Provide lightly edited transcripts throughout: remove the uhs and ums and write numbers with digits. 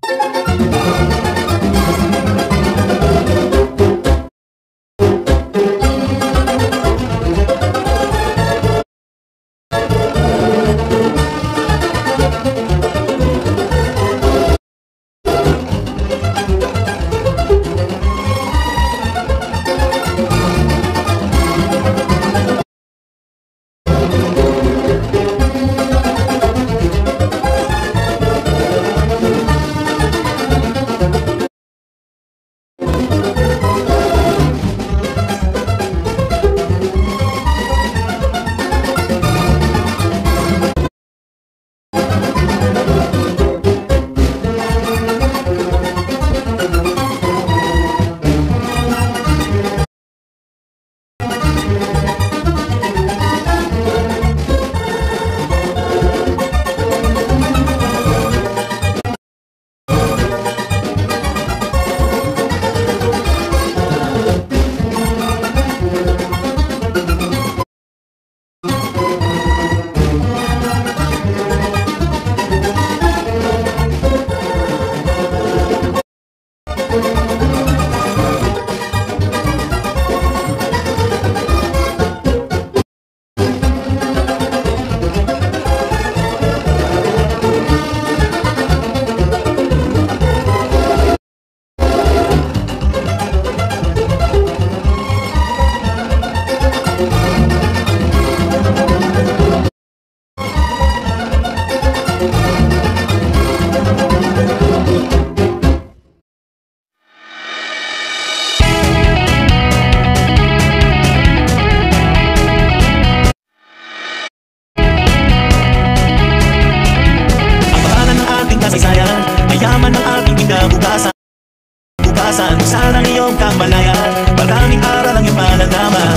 Sana iyong kamalayan, maraming aral ang iyong malalaman.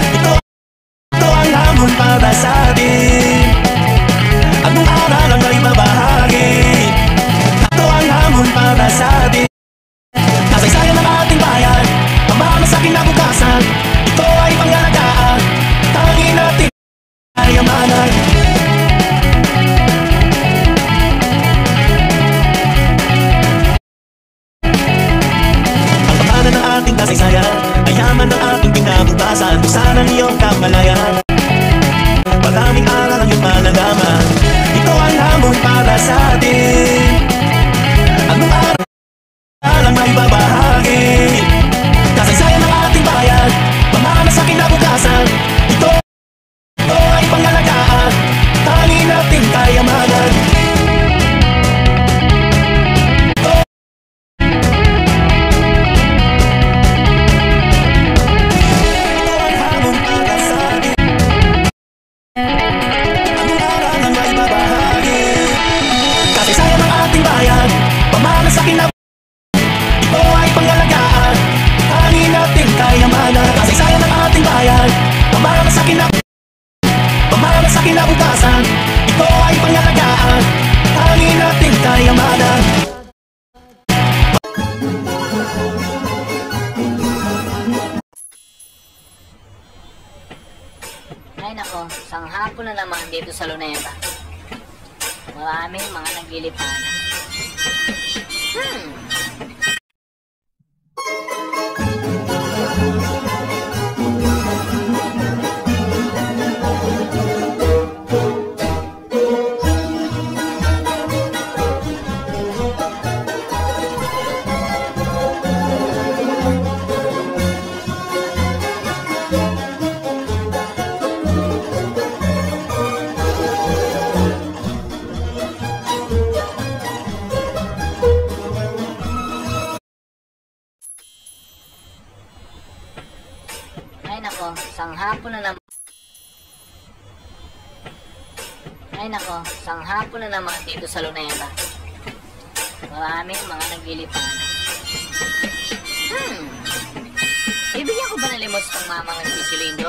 Ito ang hamon para sa atin. Anong aral ang may mabahagi? Ito ang hamon para sa atin. Kasaysayan ng ating bayan, pamamasakin na bukasan. Ito ay pangalagaan, tangin natin kayamanan. Ating kasaysayan, ay yaman ng ating kinabukasan. Buksan ang iyong kamalayan, maraming aral ang iyong malalaman. Ito ang hamon para sa atin. Anong aral ang may babahagi? Kasaysayan ng ating bayan, pamamasak kinabukasan. Ito ay pangalagaan, tangin natin kayamanan. Pamamasak kinabukasan, ito ay pangalagaan, tangin natin kayamanan. Ay nako, isang hapon na naman dito sa Luneta. Maraming mga naglilipanan. Ay nako, isang hapon na naman. Ay nako, isang hapon na naman dito sa Luneta. Maraming mga naglilipanan. Bibigyan ko ba ng limos ng mamang nagsisilindo?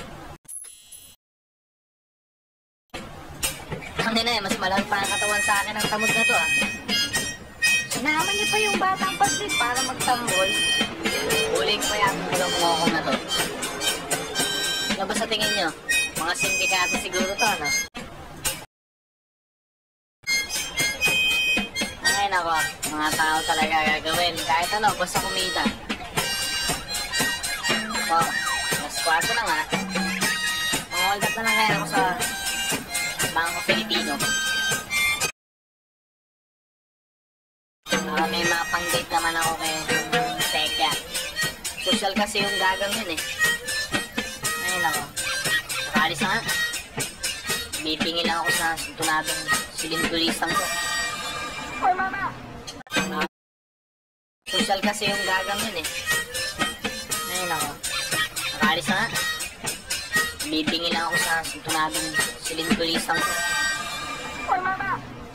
Ang nina, mas malaki pa ang katawan sa akin ng tamod na to ah. Sinama niyo pa yung batang paslit para magtambol. Huling pa yung bulong-moko na to. Ano ba sa tingin nyo? Mga sindikato siguro to, no? Ay, nako, mga tao talaga gagawin. Kahit ano, basta kumita. So, mas 4 na nga. Hold up na lang ngayon ako sa Bangko Pilipino. May mga pang-date naman ako kay Tekya. Social kasi yung gagang yun eh. Ayun ako. Nakalis na nga. Bibingin lang ako sa sintunadong silindulistang ko. Hoy mama! Social kasi yung gagang yun eh. Ayun ako. Nakalis na nga. Bibingin lang ako sa sintunadong silindulistang ko. Hoy mama!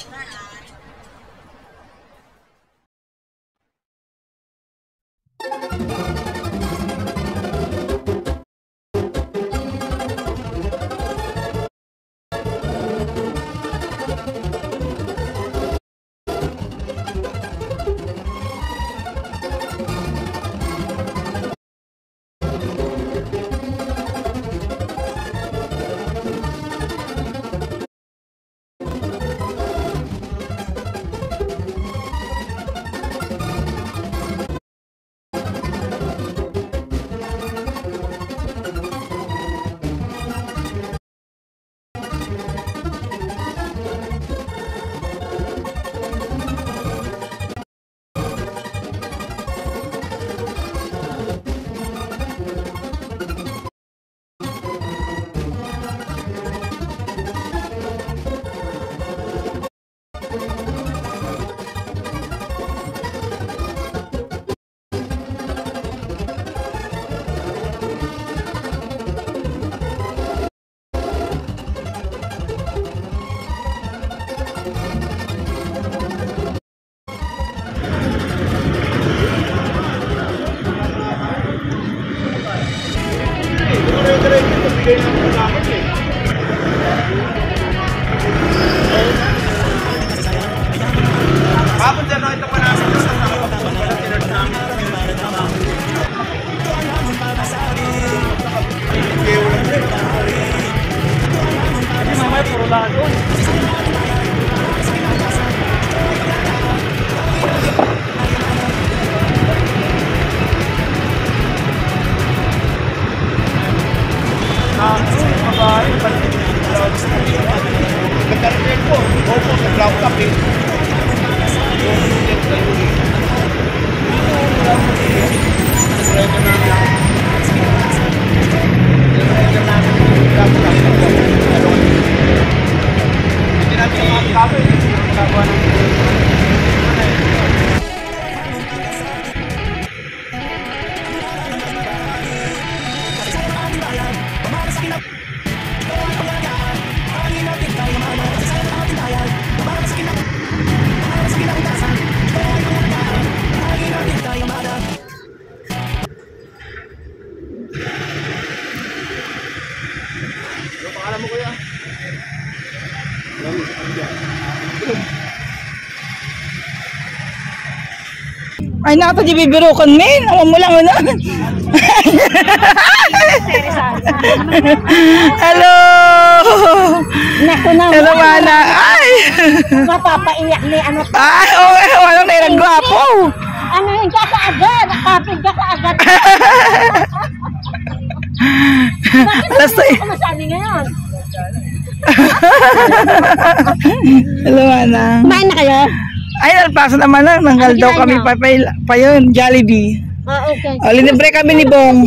Ay, nato di bibirukan min. Awan mo lang ano. Hello. Hello, mana. Ay. Mapapaiyak ni ano. Ay, okay. Walang nairagwapo. Ano yun ka kaagad? Nakapid ka kaagad. Last time. Ano masabi ngayon? Hello, mana. Kumain na kayo? Ay, nalpasan naman lang. Nanggal daw kami pa yun. Jollibee. Ah, okay. O, linibre kami ni Bong.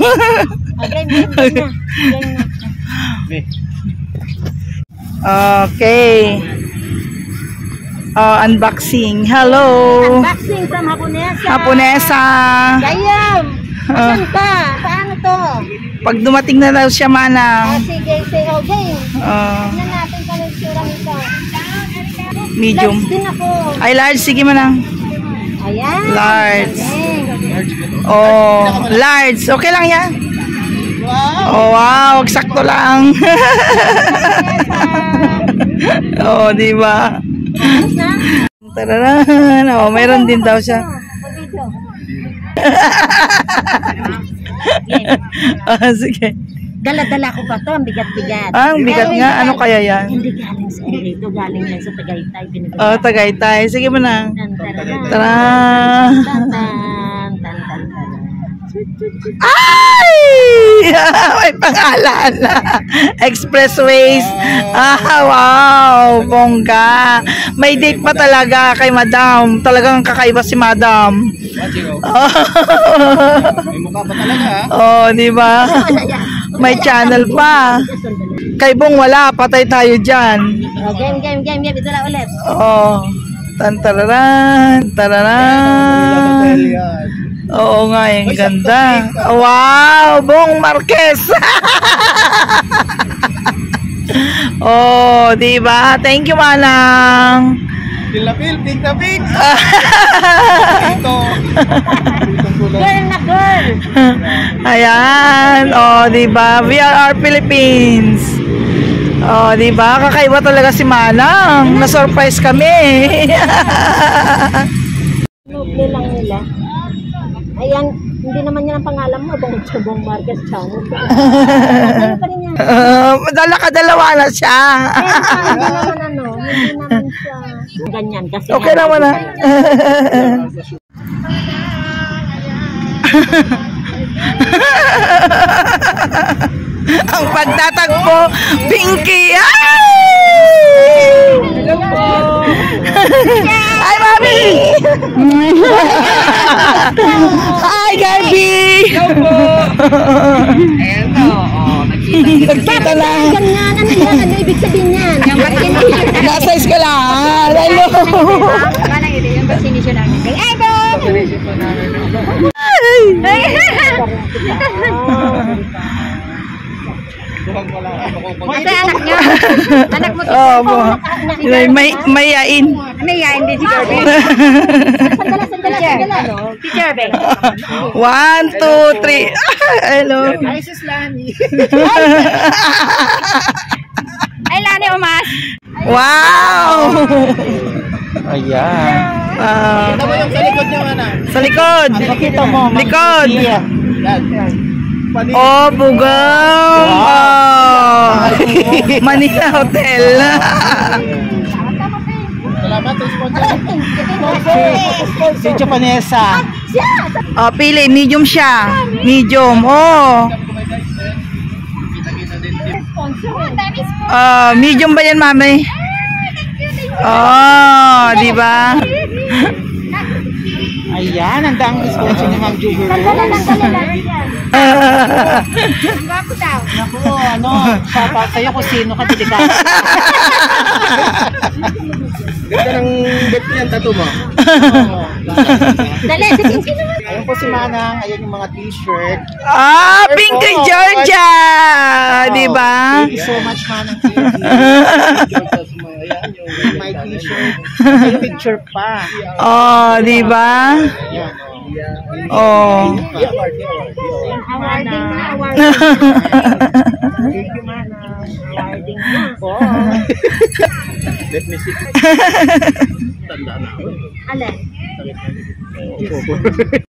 Okay. Unboxing. Hello. Unboxing from Haponesa. Haponesa. Gayam. Saan ka? Paano to? Pag dumating na daw siya, Manang. Sige, okay. Tignan natin kung anong sura nito. Medium. Large din ako. Ay, large. Sige, Manang. Ayan. Large. Galing. Oh, large. Okay lang yan. Wow. Oh, wow. Eksakto lang. Oh, di ba? Tapos na? Tararan. Oh, mayroon din daw siya. Pag-video. Oh, sige. Dala-dala ko pa to, ang bigat-bigat. Ah, ang bigat nga. Ano kaya yan? Hindi galing sa dito, galing lang sa Tagaytay. Oh, Tagaytay. Sige mo na. Tan-tan-tan. Tara. Tan-tan, tan-tan. Ay! May pangalan. Expressways. Ah, wow. Bongga. May date pa talaga kay Madam. Talagang kakaiba si Madam. May mukha pa talaga. Oh, di ba? May channel pa. Kay Bong wala. Patay tayo dyan. Oh, game. Ito na ulit. Oh. Tantararan. Tararan. Oo nga, yung ganda. Wow, Bong Marquez. Oh, di ba? Thank you, Manang. Pilapil, pink. Ito. Girl na girl. Ayan. Oh, di ba? VRR Philippines. Oh, di ba? Kakaiba talaga si Manang. Na-surprise kami. Noble lang nila. Ayan, hindi naman yan ang pangalan mo, Bong Marquez Channel. Ano pa rin yan? Dalawa na siya. Hindi naman siya. Ganyan kasi. Okay naman na. Ang pagtatagpo, Pinky. Hi, Mami! Hi, Gabi! Nagkita lang. Ganyan, ano yan? Ano ibig sabihin yan? Nasa-size ka lang. Hello! Manang ito yung vaccination namin. Ay, Kasi anak niya. Anak mo. Oh, may yain. Ano yan? Hindi si Jerbe. Sandala. Si Jerbe. 1, 2, 3. Hello. Ay, sis Lani. Ay, Lani Omas. Wow! Ayan. Kita mo yung sa likod niyo, Ana. Sa likod. Pakita mo. Likod. Yan. Oh, Bugong. Oh. Manila Hotel. Salamat, sponsor. Si Japanesa. Oh, pili. Medium siya. Medium. Oh. Medium ba yan, Mami? Oh, di ba? Ayan, ang daang sponsor ni Ma'am Jugo. Naku, shout out sa'yo kung sino ka delikado. Ganda ng bet niyan, tattoo mo. Dali, sige naman. Ayun po si Manang, ayan yung mga t-shirt. Ah, Pinky Georgia! Di ba? Thank you so much, Manang. Ayan, yung my t-shirt. May picture pa. Oh, di ba? Ayan, Oh. Awarding na, Thank you, Manang. awarding na. Po. Let me see. Tanda na ako. Alin?